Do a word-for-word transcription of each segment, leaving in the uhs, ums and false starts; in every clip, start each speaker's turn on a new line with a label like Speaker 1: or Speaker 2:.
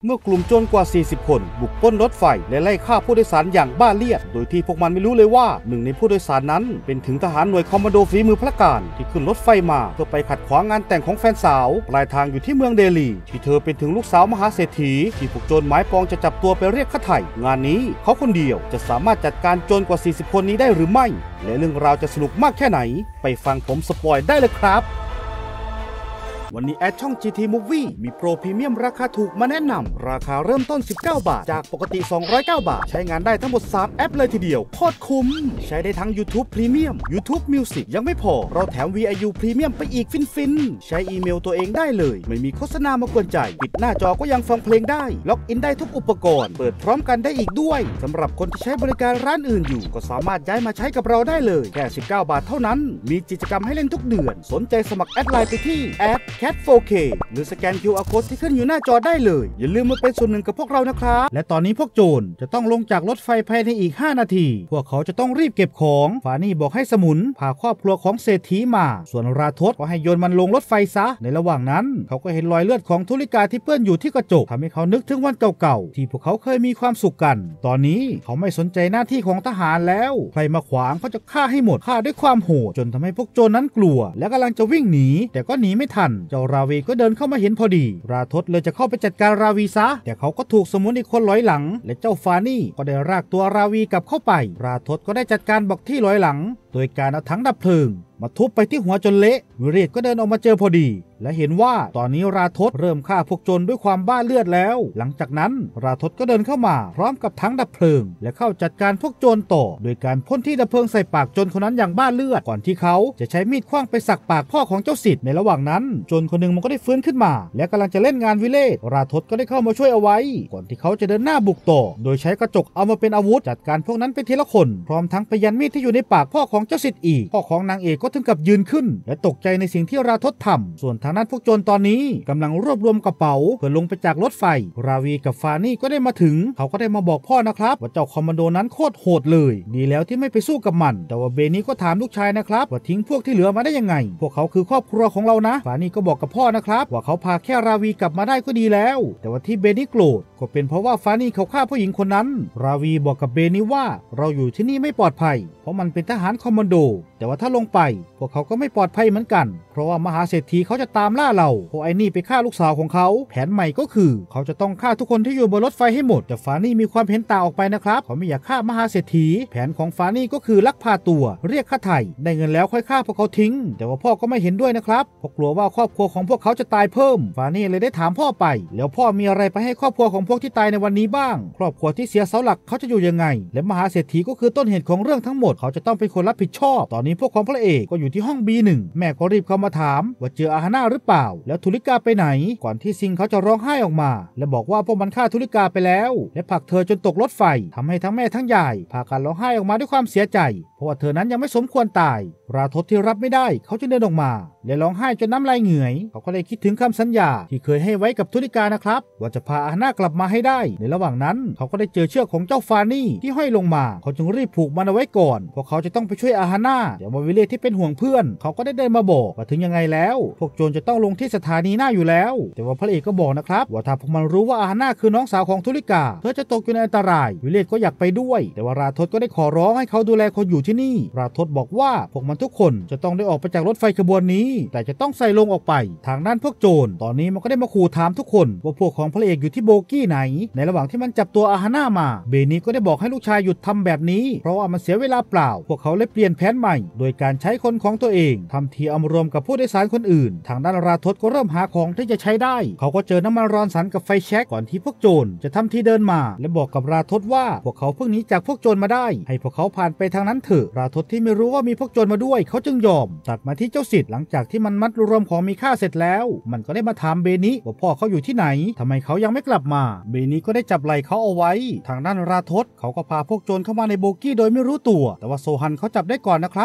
Speaker 1: เมื่อกลุ่มโจรกว่าสี่สิบคนบุกปล้นรถไฟและไล่ฆ่าผู้โดยสารอย่างบ้าเลียดโดยที่พวกมันไม่รู้เลยว่าหนึ่งในผู้โดยสารนั้นเป็นถึงทหารหน่วยคอมมานโดฝีมือพระการที่ขึ้นรถไฟมาเพื่อไปขัดขวางงานแต่งของแฟนสาวปลายทางอยู่ที่เมืองเดลีที่เธอเป็นถึงลูกสาวมหาเศรษฐีที่พวกโจรหมายปองจะจับตัวไปเรียกค่าไถ่งานนี้เขาคนเดียวจะสามารถจัดการโจรกว่าสี่สิบคนนี้ได้หรือไม่และเรื่องราวจะสนุกมากแค่ไหนไปฟังผมสปอยได้เลยครับวันนี้แอดช่อง จี ที Movie มีโปรพรีเมียมราคาถูกมาแนะนำราคาเริ่มต้นสิบเก้าบาทจากปกติสองร้อยเก้าบาทใช้งานได้ทั้งหมดสามแอปเลยทีเดียวโคตรคุ้มใช้ได้ทั้ง YouTube Premium YouTube Music ยังไม่พอเราแถม วี ไอ ยู Premium ไปอีกฟินๆใช้อีเมลตัวเองได้เลยไม่มีโฆษณามากวนใจปิดหน้าจอก็ยังฟังเพลงได้ล็อกอินได้ทุกอุปกรณ์เปิดพร้อมกันได้อีกด้วยสำหรับคนที่ใช้บริการร้านอื่นอยู่ก็สามารถย้ายมาใช้กับเราได้เลยแค่สิบเก้าบาทเท่านั้นมีกิจกรรมให้เล่นทุกเดือนสนใจสมัครแอดไลน์ไปที่ แอด แคท โฟร์ เค หรือสแกน คิว อาร์ Code ที่ขึ้นอยู่หน้าจอได้เลยอย่าลืมมาเป็นส่วนหนึ่งกับพวกเรานะครับและตอนนี้พวกโจรจะต้องลงจากรถไฟภายในอีกห้านาทีพวกเขาจะต้องรีบเก็บของฟานี่บอกให้สมุนพาครอบครัวของเศรษฐีมาส่วนราทศก็ให้โยนมันลงรถไฟซะในระหว่างนั้นเขาก็เห็นรอยเลือดของธุริกาที่เปื้อนอยู่ที่กระจกทำให้เขานึกถึงวันเก่าๆที่พวกเขาเคยมีความสุขกันตอนนี้เขาไม่สนใจหน้าที่ของทหารแล้วใครมาขวางเขาจะฆ่าให้หมดฆ่าด้วยความโหดจนทำให้พวกโจรนั้นกลัวและกำลังจะวิ่งหนีแต่ก็หนีไม่ทันเจ้าราวีก็เดินเข้ามาเห็นพอดีราทศเลยจะเข้าไปจัดการราวีซะแต่เขาก็ถูกสมุนอีกคนร้อยหลังและเจ้าฟานี่ก็ได้รากตัวราวีกลับเข้าไปราทศก็ได้จัดการบอกที่ร้อยหลังโดยการเอาถังดับเพลิงมาทุบไปที่หัวจนเละวิเรศก็เดินออกมาเจอพอดีและเห็นว่าตอนนี้ราทศเริ่มฆ่าพวกโจรด้วยความบ้าเลือดแล้วหลังจากนั้นราทศก็เดินเข้ามาพร้อมกับถังดับเพลิงและเข้าจัดการพวกโจรต่อโดยการพ่นที่ดับเพลิงใส่ปากโจรคนนั้นอย่างบ้าเลือดก่อนที่เขาจะใช้มีดขว้างไปสักปากพ่อของเจ้าสิทธิ์ในระหว่างนั้นโจรคนหนึ่งมันก็ได้ฟื้นขึ้นมาและกำลังจะเล่นงานวิเรศราทศก็ได้เข้ามาช่วยเอาไว้ก่อนที่เขาจะเดินหน้าบุกต่อโดยใช้กระจกเอามาเป็นอาวุธจัดการพวกนั้นไปทีละคนพร้อมทั้งไปยันมีดที่อยู่ในปากพ่อของเจ้าสิทธิ์อีกพ่อของนางเอกก็ถึงกับยืนขึ้นและตกใจในสิ่งที่ราทศทำส่วนทางนั้นพวกโจรตอนนี้กำลังรวบรวมกระเป๋าเพื่อลงไปจากรถไฟราวีกับฟานี่ก็ได้มาถึงเขาก็ได้มาบอกพ่อนะครับว่าเจ้าคอมมานโดนั้นโคตรโหดเลยดีแล้วที่ไม่ไปสู้กับมันแต่ว่าเบนี่ก็ถามลูกชายนะครับว่าทิ้งพวกที่เหลือมาได้ยังไงพวกเขาคือครอบครัวของเรานะฟานี่ก็บอกกับพ่อนะครับว่าเขาพาแค่ราวีกลับมาได้ก็ดีแล้วแต่ว่าที่เบนี่โกรธก็เป็นเพราะว่าฟานี่เขาฆ่าผู้หญิงคนนั้นราวีบอกกับเบนี่ว่าเราอยู่ที่นี่ไม่ปลอดภัยเพราะมันเป็นทหารคอมมานโดแต่ว่าถ้าลงไปพวกเขาก็ไม่ปลอดภัยเหมือนกันเพราะว่ามหาเศรษฐีเขาจะตามล่าเราเพราะไอ้นี่ไปฆ่าลูกสาวของเขาแผนใหม่ก็คือเขาจะต้องฆ่าทุกคนที่อยู่บนรถไฟให้หมดแต่ฟานี่มีความเห็นต่างออกไปนะครับเขาไม่อยากฆ่ามหาเศรษฐีแผนของฟานี่ก็คือลักพาตัวเรียกค่าไถ่ได้เงินแล้วค่อยฆ่าพวกเขาทิ้งแต่ว่าพ่อก็ไม่เห็นด้วยนะครับเพราะกลัวว่าครอบครัวของพวกเขาจะตายเพิ่มฟานี่เลยได้ถามพ่อไปแล้วพ่อมีอะไรไปให้ครอบครัวของพวกที่ตายในวันนี้บ้างครอบครัวที่เสียเสาหลักเขาจะอยู่ยังไงและมหาเศรษฐีก็คือต้นเหตุของเรื่องทั้งหมดเขาจะต้องเป็นคนรับผิดชอบตอนนี้พวกของพระเอกก็อยู่ที่ห้อง บี หนึ่ง แม่ก็รีบเข้ามาถามว่าเจออาฮาน่าหรือเปล่าแล้วธุริกาไปไหนก่อนที่ซิงเขาจะร้องไห้ออกมาและบอกว่าพวกมันฆ่าธุริกาไปแล้วและผลักเธอจนตกรถไฟทำให้ทั้งแม่ทั้งยายพากันร้องไห้ออกมาด้วยความเสียใจเพราะว่าเธอนั้นยังไม่สมควรตายราทศที่รับไม่ได้เขาจึงเดินออกมาและร้องไห้จนน้ำลายเหงื่อเขาก็เลยคิดถึงคำสัญญาที่เคยให้ไว้กับธุริกานะครับว่าจะพาอาฮาน่ากลับมาให้ได้ในระหว่างนั้นเขาก็ได้เจอเชือกของเจ้าฟานี่ที่ห้อยลงมาเขาจึงรีบผูกมันเอาไว้ก่อนเพราะเขาจะต้องไปช่วยอาฮาน่าแต่ว่าวิเลศที่เป็นห่วงเพื่อนเขาก็ได้เดินมาบอกว่าถึงยังไงแล้วพวกโจรจะต้องลงที่สถานีหน้าอยู่แล้วแต่ว่าพระเอกก็บอกนะครับว่าถ้าพวกมันรู้ว่าอาฮาน่าคือน้องสาวของธุริกาเธอจะตกอยู่ในอันตรายวิเลศก็อยากไปด้วยแต่ว่าราทศก็ได้ขอร้องให้เขาดูแลคนอยู่ที่นี่ราทศบอกว่าพวกมันทุกคนจะต้องได้ออกไปจากรถไฟขบวนนี้แต่จะต้องใส่ลงออกไปทางด้านพวกโจรตอนนี้มันก็ได้มาขู่ถามทุกคนว่าพวกของพระเอกอยู่ที่โบกี้ไหนในระหว่างที่มันจับตัวอาฮาน่ามาเบนี่ก็ได้บอกให้ลูกชายหยุดทำแบบนี้เพราะว่ามันเสียเวลาเปล่าพวกเขาเลยเปลี่ยนแผนใหม่โดยการใช้คนของตัวเองทำทีเอามารวมกับผู้โดยสารคนอื่นทางด้านราทศก็เริ่มหาของที่จะใช้ได้เขาก็เจอน้ำมันรอนสันกับไฟแช็กก่อนที่พวกโจรจะทำทีเดินมาและบอกกับราทศว่าพวกเขาเพิ่งหนีจากพวกโจรมาได้ให้พวกเขาผ่านไปทางนั้นเถอะราทศที่ไม่รู้ว่ามีพวกโจรมาด้วยเขาจึงยอมตัดมาที่เจ้าสิทธิ์หลังจากที่มันมัดรวมของมีค่าเสร็จแล้วมันก็ได้มาถามเบนิว่าพ่อเขาอยู่ที่ไหนทำไมเขายังไม่กลับมาเบนิก็ได้จับไหล่เขาเอาไว้ทางด้านราทศเขาก็พาพวกโจรเข้ามาในโบกี้โดยไม่รู้ตัวแต่ว่าโซฮันเขาจับได้ก่อนนะครับ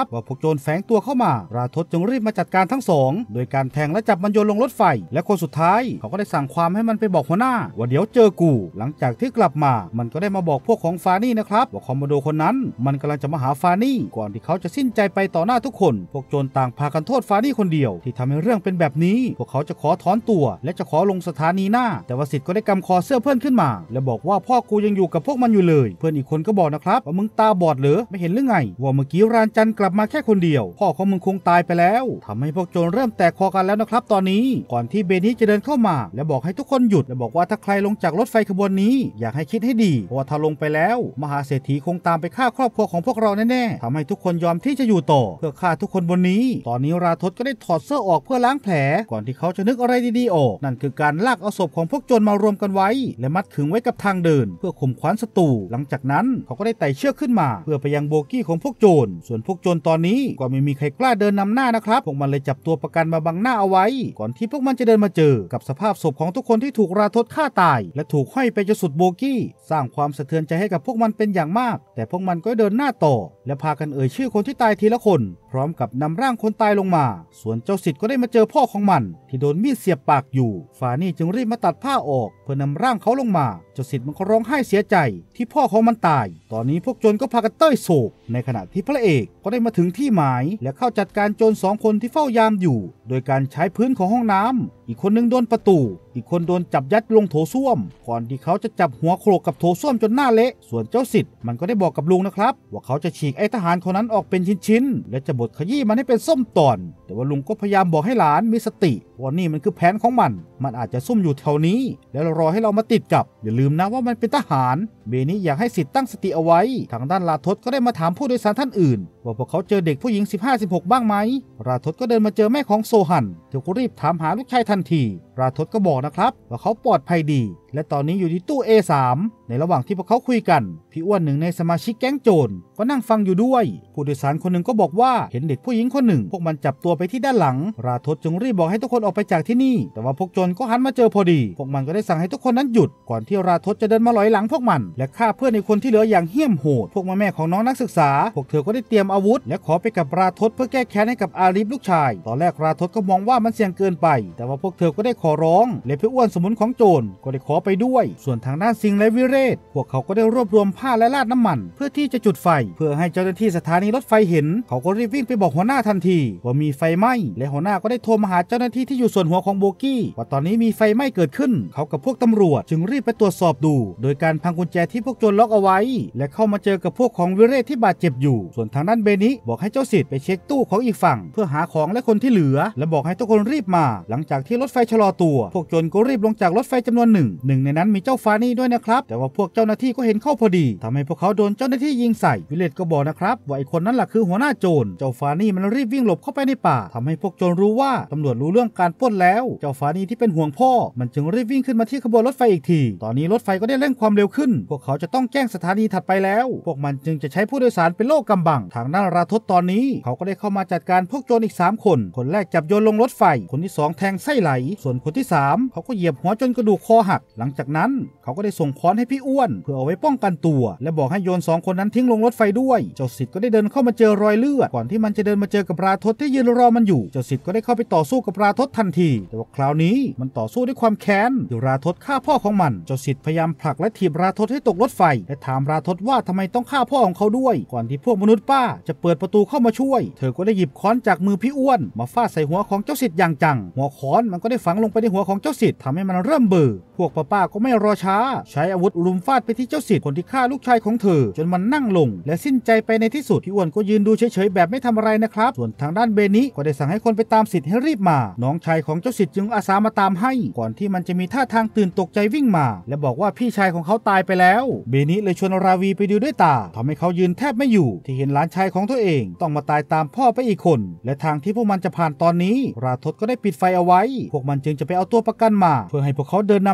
Speaker 1: ว่าพวกโจรแฝงตัวเข้ามาราทศจึงรีบมาจัดการทั้งสองโดยการแทงและจับมันโยนลงรถไฟและคนสุดท้ายเขาก็ได้สั่งความให้มันไปบอกหัวหน้าว่าเดี๋ยวเจอกูหลังจากที่กลับมามันก็ได้มาบอกพวกของฟานี่นะครับว่าคอมโมโดคนนั้นมันกำลังจะมาหาฟานี่ก่อนที่เขาจะสิ้นใจไปต่อหน้าทุกคนพวกโจรต่างพากันโทษฟานี่คนเดียวที่ทำให้เรื่องเป็นแบบนี้พวกเขาจะขอถอนตัวและจะขอลงสถานีหน้าแต่ว่าสิทธิ์ก็ได้กำคอเสื้อเพื่อนขึ้นมาและบอกว่าพ่อกูยังอยู่กับพวกมันอยู่เลยเพื่อนอีกคนก็บอกนะครับว่ามึงตาบอดเหรอไม่เห็นหรือไงว่าเมื่อกี้รานจันกลับมาแค่คนเดียวพ่อของมึงคงตายไปแล้วทำให้พวกโจรเริ่มแตกคอกันแล้วนะครับตอนนี้ก่อนที่เบนิจะเดินเข้ามาและบอกให้ทุกคนหยุดและบอกว่าถ้าใครลงจากรถไฟขบวนนี้อยากให้คิดให้ดีเพราะว่าถ้าลงไปแล้วมหาเศรษฐีคงตามไปฆ่าครอบครัวของพวกเราแน่ๆทำให้ทุกคนยอมที่จะอยู่ต่อเพื่อฆ่าทุกคนบนนี้ตอนนี้ราทศก็ได้ถอดเสื้อออกเพื่อล้างแผลก่อนที่เขาจะนึกอะไรดีๆออกนั่นคือการลากเอาศพของพวกโจรมารวมกันไว้และมัดขึงไว้กับทางเดินเพื่อข่มขวัญศัตรูหลังจากนั้นเขาก็ได้ไต่เชือกขึ้นมาเพื่อไปยังโบกี้ของพวกโจรส่วนพวกโจรตอนนี้ก็ไม่มีใครกล้าเดินนำหน้านะครับพวกมันเลยจับตัวประกันมาบังหน้าเอาไว้ก่อนที่พวกมันจะเดินมาเจอกับสภาพศพของทุกคนที่ถูกราทศฆ่าตายและถูกห้อยไปจนสุดโบกี้สร้างความสะเทือนใจให้กับพวกมันเป็นอย่างมากแต่พวกมันก็เดินหน้าต่อและพากันเอ่ยชื่อคนที่ตายทีละคนพร้อมกับนำร่างคนตายลงมาส่วนเจ้าสิทธิ์ก็ได้มาเจอพ่อของมันที่โดนมีดเสียบปากอยู่ฟานี่จึงรีบมาตัดผ้าออกเพื่อนำร่างเขาลงมาเจ้าสิทธิ์มันก็ร้องไห้เสียใจที่พ่อของมันตายตอนนี้พวกโจรก็พากันเต้ยโศกในขณะที่พระเอกก็ได้มาถึงที่หมายและเข้าจัดการโจรสองคนที่เฝ้ายามอยู่โดยการใช้พื้นของห้องน้ำอีกคนนึงโดนประตูอีกคนโดนจับยัดลงโถส้วมก่อนที่เขาจะจับหัวโขลกกับโถส้วมจนหน้าเละส่วนเจ้าสิทธิ์มันก็ได้บอกกับลุงนะครับว่าเขาจะฉีกไอ้ทหารคนนั้นออกเป็นชิ้นๆและจะบดขยี้มันให้เป็นส้มตอนแต่ว่าลุงก็พยายามบอกให้หลานมีสติว่านี่มันคือแผนของมันมันอาจจะซุ่มอยู่แถวนี้แล้วรอให้เรามาติดกับอย่าลืมนะว่ามันเป็นทหารเบนี้อยากให้สิทธิ์ตั้งสติเอาไว้ทางด้านราทศก็ได้มาถามผู้โดยสารท่านอื่นว่าพวกเขาเจอเด็กผู้หญิง สิบห้าสิบหก บ้างไหมราทศก็เดินมาเจอแม่ของโซฮันเธอก็รีบถามหาลูกชายทันทีราทศก็บอกนะครับว่าเขาปลอดภัยดีและตอนนี้อยู่ที่ตู้ เอ สาม ในระหว่างที่พวกเขาคุยกันพี่อ้วนหนึ่งในสมาชิกแก๊งโจรก็นั่งฟังอยู่ด้วยผู้โดยสารคนหนึ่งก็บอกว่าเห็นเด็กผู้หญิงคนหนึ่งพวกมันจับตัวไปที่ด้านหลังราทศจึงรีบบอกให้ทุกคนออกไปจากที่นี่แต่ว่าพวกโจรก็หันมาเจอพอดีพวกมันก็ได้สั่งให้ทุกคนนั้นหยุดก่อนที่ราทศจะเดินมาลอยหลังพวกมันและฆ่าเพื่อนในคนที่เหลืออย่างเหี้ยมโหดพวกแม่ของน้องนักศึกษาพวกเธอก็ได้เตรียมอาวุธและขอไปกับราทศเพื่อแก้แค้นให้กับอาลีฟลูกชายตอนแรกราทศก็มองว่ามันเสี่ยงเกินไปแต่ว่าพวกเธอก็ได้ขอร้องและพี่อ้วนสมุนของโจรก็ได้ขอไปด้วยส่วนทางด้านซิงและวิเรศพวกเขาก็ได้รวบรวมผ้าและราดน้ำมันเพื่อที่จะจุดไฟเพื่อให้เจ้าหน้าที่สถานีรถไฟเห็นเขาก็รีบวิ่งไปบอกหัวหน้าทันทีว่ามีไฟไหม้และหัวหน้าก็ได้โทรมาหาเจ้าหน้าที่ที่อยู่ส่วนหัวของโบกี้ว่าตอนนี้มีไฟไหม้เกิดขึ้นเขากับพวกตำรวจจึงรีบไปตรวจสอบดูโดยการพังกุญแจที่พวกโจรล็อกเอาไว้และเข้ามาเจอกับพวกของวิเรศที่บาดเจ็บอยู่ส่วนทางด้านเบนิบอกให้เจ้าสิทธิ์ไปเช็คตู้ของอีกฝั่งเพื่อหาของและคนที่เหลือและบอกให้ทุกคนรีบมาหลังจากที่รถไฟชะลอตัวพวกโจรก็รีบลงจากรถไฟจำนวนหนึ่งหนึ่งในนั้นมีเจ้าฟานี่ด้วยนะครับแต่ว่าพวกเจ้าหน้าที่ก็เห็นเข้าพอดีทำให้พวกเขาโดนเจ้าหน้าที่ยิงใส่วิเลตก็บอกนะครับว่าไอ้คนนั้นแหละคือหัวหน้าโจรเจ้าฟานี่มันรีบวิ่งหลบเข้าไปในป่าทำให้พวกโจรรู้ว่าตำรวจรู้เรื่องการปล้นแล้วเจ้าฟานี่ที่เป็นห่วงพ่อมันจึงรีบวิ่งขึ้นมาที่ขบวนรถไฟอีกทีตอนนี้รถไฟก็ได้เร่งความเร็วขึ้นพวกเขาจะต้องแจ้งสถานีถัดไปแล้วพวกมันจึงจะใช้ผู้โดยสารเป็นโล่กำบังทางด้านราทศตอนนี้เขาก็ได้เข้ามาจัดการพวกโจรอีกสามคนคนแรกจับโยนลงรถไฟคนที่สองแทงไส้ไหลส่วนคนที่สามเขาก็เหยียบหัวจนกระดูกคอหักหลังจากนั้นเขาก็ได้ส่งค้อนให้พี่อ้วนเพื่อเอาไว้ป้องกันตัวและบอกให้โยนสองคนนั้นทิ้งลงรถไฟด้วยเจ้าสิทธิ์ก็ได้เดินเข้ามาเจอรอยเลือดก่อนที่มันจะเดินมาเจอกับราทศที่ยืนรอมันอยู่เจ้าสิทธิ์ก็ได้เข้าไปต่อสู้กับราทศทันทีแต่ว่าคราวนี้มันต่อสู้ด้วยความแค้นที่ราทศฆ่าพ่อของมันเจ้าสิทธิ์พยายามผลักและถีบราทศให้ตกรถไฟและถามราทศว่าทำไมต้องฆ่าพ่อของเขาด้วยก่อนที่พวกมนุษย์ป้าจะเปิดประตูเข้ามาช่วยเธอก็ได้หยิบค้อนจากมือพี่อ้วนมาฟาดใส่หัวของเจ้าสิทธิ์อย่างจังหัวค้อนมันก็ได้ฝังลงไปในหัวของเจ้าสิทธิ์ทำให้มันเริ่มเบื่อพวกป้าๆก็ไม่รอช้าใช้อาวุธรุมฟาดไปที่เจ้าสิทธิ์คนที่ฆ่าลูกชายของเธอจนมันนั่งลงและสิ้นใจไปในที่สุดพี่อ้วนก็ยืนดูเฉยๆแบบไม่ทำอะไรนะครับส่วนทางด้านเบนิก็ได้สั่งให้คนไปตามสิทธิ์ให้รีบมาน้องชายของเจ้าสิทธิ์จึงอาสามาตามให้ก่อนที่มันจะมีท่าทางตื่นตกใจวิ่งมาและบอกว่าพี่ชายของเขาตายไปแล้วเบนิเลยชวนราวีไปดูด้วยตาทำให้เขายืนแทบไม่อยู่ที่เห็นหลานชายของตัวเองต้องมาตายตามพ่อไปอีกคนและทางที่พวกมันจะผ่านตอนนี้ราทศก็ได้ปิดไฟเอาไว้พวกมันจึงจะไปเอาตัวประกันมาเพื่อให้พวกเขาเดินนำหน้า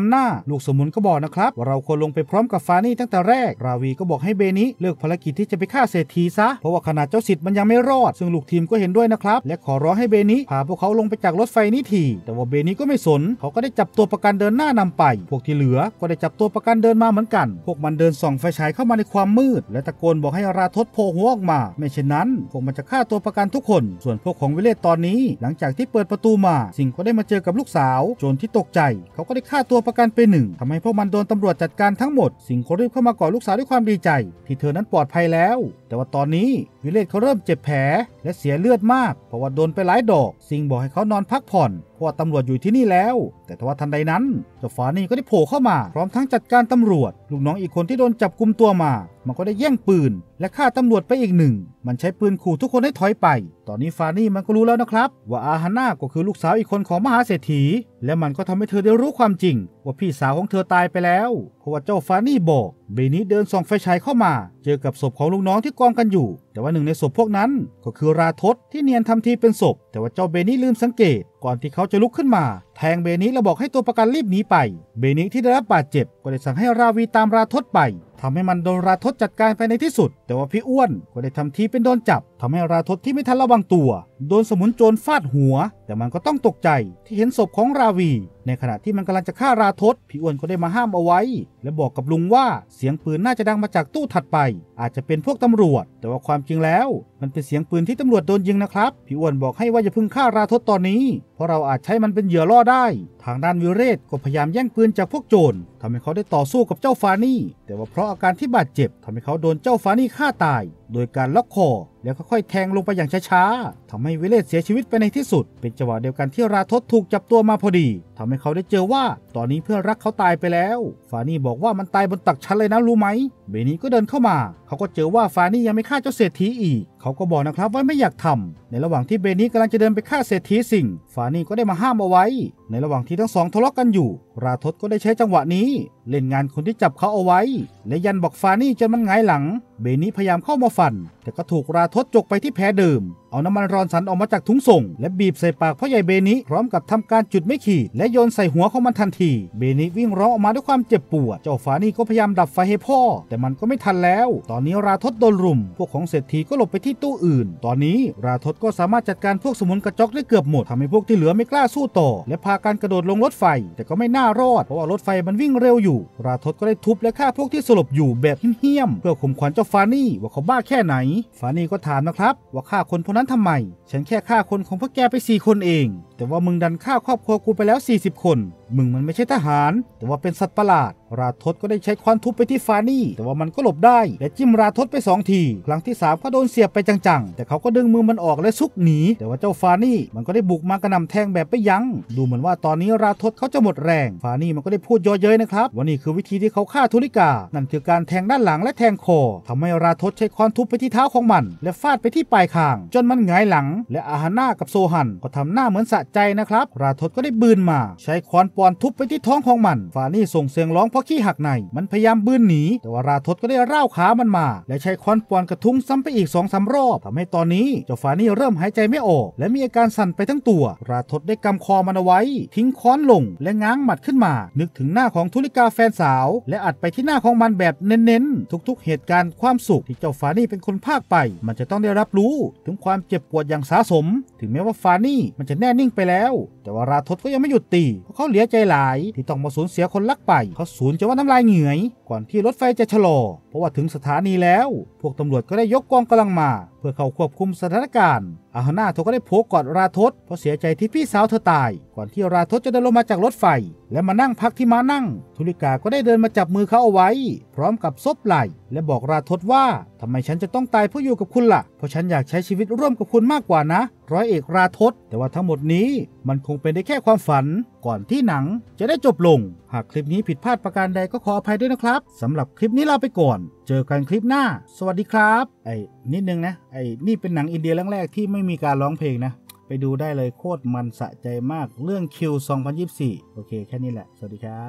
Speaker 1: ลูกสมุนก็บอกนะครับว่าเราควรลงไปพร้อมกับฟานี่ตั้งแต่แรกราวีก็บอกให้เบนิเลิกภารกิจที่จะไปฆ่าเศรษฐีซะเพราะว่าขนาดเจ้าสิทธิ์มันยังไม่รอดซึ่งลูกทีมก็เห็นด้วยนะครับและขอร้องให้เบนิพาพวกเขาลงไปจากรถไฟนี้ทีแต่ว่าเบนิก็ไม่สนเขาก็ได้จับตัวประกันเดินหน้านำไปพวกที่เหลือก็ได้จับตัวประกันเดินมาเหมือนกันพวกมันเดินส่องไฟฉายเข้ามาในความมืดและตะโกนบอกให้ราทศโผล่หัวออกมาไม่เช่นนั้นพวกมันจะฆ่าตัวประกันทุกคนส่วนพวกของวิเลศตอนนี้หลังจากที่เปิดประตูมาสิงก็ได้มาเจอกับลูกสาวโจรที่ตกใจเขาก็ได้ฆ่าตัวประกันไปหนึ่งทำให้พวกมันโดนตำรวจจัดการทั้งหมดสิงก็รีบเข้ามากอดลูกสาวด้วยความดีใจที่เธอนั้นปลอดภัยแล้วแต่ว่าตอนนี้วิเลศเขาเริ่มเจ็บแผลและเสียเลือดมากเพราะว่าโดนไปหลายดอกสิงบอกให้เขานอนพักผ่อนเพราะว่าตำรวจอยู่ที่นี่แล้วแต่ทว่าทันใดนั้นเจ้าฟานี่ก็ได้โผล่เข้ามาพร้อมทั้งจัดการตำรวจลูกน้องอีกคนที่โดนจับกุมตัวมามันก็ได้แย่งปืนและฆ่าตำรวจไปอีกหนึ่งมันใช้ปืนขู่ทุกคนให้ถอยไปตอนนี้ฟานี่มันก็รู้แล้วนะครับว่าอาฮาน่าก็คือลูกสาวอีกคนของมหาเศรษฐีและมันก็ทำให้เธอได้รู้ความจริงว่าพี่สาวของเธอตายไปแล้วเพราะว่าเจ้าฟานี่บอกเบนิเดินส่องไฟฉายเข้ามาเจอกับศพของลูกน้องที่กองกันอยู่แต่ว่าหนึ่งในศพพวกนั้นก็คือราทศที่เนียนทำทีเป็นศพแต่ว่าเจ้าเบนิลืมสังเกตก่อนที่เขาจะลุกขึ้นมาแทงเบนิและบอกให้ตัวประกันรีบหนีไปเบนิที่ได้รับบาดเจ็บก็ได้สั่งให้ราวีตามราทศไปทำให้มันโดนราทศจัดการไปในที่สุดแต่ว่าพี่อ้วนก็ได้ทำทีเป็นโดนจับทำให้ราทศที่ไม่ทันระวังตัวโดนสมุนโจรฟาดหัวแต่มันก็ต้องตกใจที่เห็นศพของราวีในขณะที่มันกำลังจะฆ่าราทศพี่อ้วนก็ได้มาห้ามเอาไว้และบอกกับลุงว่าเสียงปืนน่าจะดังมาจากตู้ถัดไปอาจจะเป็นพวกตำรวจแต่ว่าความจริงแล้วมันเป็นเสียงปืนที่ตำรวจโดนยิงนะครับพี่อ้วนบอกให้ว่าอย่าเพิ่งฆ่าราทศตอนนี้เพราะเราอาจใช้มันเป็นเหยื่อล่อได้ทางด้านวิเรศก็พยายามแย่งปืนจากพวกโจรทำให้เขาได้ต่อสู้กับเจ้าฟานี่แต่ว่าเพราะอาการที่บาดเจ็บทำให้เขาโดนเจ้าฟานี่ฆ่าตายโดยการล็อกคอแล้วค่อยๆแทงลงไปอย่างช้าๆทำให้วิเลศเสียชีวิตไปในที่สุดเป็นจังหวะเดียวกันที่ราทศถูกจับตัวมาพอดีทำให้เขาได้เจอว่าตอนนี้เพื่อนรักเขาตายไปแล้วฟานี่บอกว่ามันตายบนตักชั้นเลยนะรู้ไหมเบนิก็เดินเข้ามาเขาก็เจอว่าฟานี่ยังไม่ฆ่าเจ้าเศรษฐีอีกเขาก็บอกนะครับว่าไม่อยากทำในระหว่างที่เบนิกำลังจะเดินไปฆ่าเศรษฐีสิงฟานี่ก็ได้มาห้ามเอาไว้ในระหว่างที่ทั้งสองทะเลาะกันอยู่ราทศก็ได้ใช้จังหวะนี้เล่นงานคนที่จับเขาเอาไว้และยันบอกฟานี่จนมันหงายหลังเบนิพยายามเข้ามาฟันแต่ก็ถูกราทศจกไปที่แผลเดิมเอาน้ำมันรอนสันออกมาจากถุงส่งและบีบใส่ปากพ่อใหญ่เบนิพร้อมกับทำการจุดไม่ขีดและโยนใส่หัวของมันทันทีเบนิวิ่งร้องออกมาด้วยความเจ็บปวดเจ้าฟานี่ก็พยายามดับไฟให้พ่อแต่มันก็ไม่ทันแล้วตอนนี้ราทศโดนรุมพวกของเศรษฐีก็หลบไปที่ตู้อื่นตอนนี้ราทศก็สามารถจัดการพวกสมุนกระจอกได้เกือบหมดทำให้พวกที่เหลือไม่กล้าสู้ต่อและพากันกระโดดลงรถไฟแต่ก็ไม่น่ารอดเพราะว่ารถไฟมันวิ่งเร็วอยู่ราทศก็ได้ทุบและฆ่าพวกที่สลบอยู่แบบเหี้ยมๆเพื่อข่มขวัญเจ้าฟานี่ว่าเขาบ้าแค่ไหนฟานี่ก็ถามนะครับว่าฆ่าคนพวกนั้นทำไมฉันแค่ฆ่าคนของพวกแกไปสี่คนเองแต่ว่ามึงดันฆ่าครอบครัวกูไปแล้วสี่สิบคนมึงมันไม่ใช่ทหารแต่ว่าเป็นสัตว์ประหลาดราทศก็ได้ใช้ค้อนทุบไปที่ฟานี่แต่ว่ามันก็หลบได้และจิ้มราทศไปสองทีครั้งที่สามก็โดนเสียบไปจังๆแต่เขาก็ดึงมือมันออกและซุกหนีแต่ว่าเจ้าฟานี่มันก็ได้บุกมากระหน่ำแทงแบบไม่ยั้งดูเหมือนว่าตอนนี้ราทศเขาจะหมดแรงฟานี่มันก็ได้พูดเยอะเย้ยนะครับว่านี่คือวิธีที่เขาฆ่าธุลิกานั่นคือการแทงด้านหลังและแทงคอทำให้ราทศใช้ค้อนทุบไปที่เท้าของมันและฟาดไปที่ปลายคางจนมันหงายหลังและอาฮาน่ากับโซฮันก็ทำหน้าเหมือนสะใจนะครับราทศก็ได้บืนมาใช้ค้อนปอนทุบไปที่ท้องของมันฟานี่ส่งเสียงร้องเพราะขี้หักในมันพยายามบืนหนีแต่ว่าราทศก็ได้ร่าวขามันมาและใช้ค้อนปอนกระทุ้งซ้ำไปอีก สองสาม รอบทำให้ตอนนี้เจ้าฟานี่เริ่มหายใจไม่ออกและมีอาการสั่นไปทั้งตัวราทศได้กำคอมันเอาไว้ทิ้งค้อนลงและง้างหมัดขึ้นมานึกถึงหน้าของธุลิกาแฟนสาวและอัดไปที่หน้าของมันแบบเน้นๆทุกๆเหตุการณ์ความสุขที่เจ้าฟานี่เป็นคนพากไปมันจะต้องได้รับรู้ถึงความเจ็บปวดอย่างสาสมถึงแม้ว่าฟานี่มันจะแน่นิ่งไปแล้วแต่ว่าราทศก็ยังไม่หยุดตีเพราะเขาเหลียใจหลายที่ต้องมาสูญเสียคนรักไปเขาสูญจะว่าน้ำลายเหงื่อยก่อนที่รถไฟจะชะลอเพราะว่าถึงสถานีแล้วพวกตำรวจก็ได้ยกกองกำลังมาเพื่อเข้าควบคุมสถานการณ์อาฮาน่าเธอก็ได้โผล่กอดราทศเพราะเสียใจที่พี่สาวเธอตายก่อนที่ราทศจะเดินลงมาจากรถไฟและมานั่งพักที่ม้านั่งธุลิกาก็ได้เดินมาจับมือเขาเอาไว้พร้อมกับซบไหล่และบอกราทศว่าทำไมฉันจะต้องตายเพื่ออยู่กับคุณล่ะเพราะฉันอยากใช้ชีวิตร่วมกับคุณมากกว่านะร้อยเอกราทศแต่ว่าทั้งหมดนี้มันคงเป็นได้แค่ความฝันก่อนที่หนังจะได้จบลงหากคลิปนี้ผิดพลาดประการใดก็ขออภัยด้วยนะครับสำหรับคลิปนี้ลาไปก่อนเจอกันคลิปหน้าสวัสดีครับไอ้นิดนึงนะไอ้นี่เป็นหนังอินเดียเรื่องแรกที่ไม่มีการร้องเพลงนะไปดูได้เลยโคตรมันสะใจมากเรื่องคิวสองพันยี่สิบสี่โอเคแค่นี้แหละสวัสดีครับ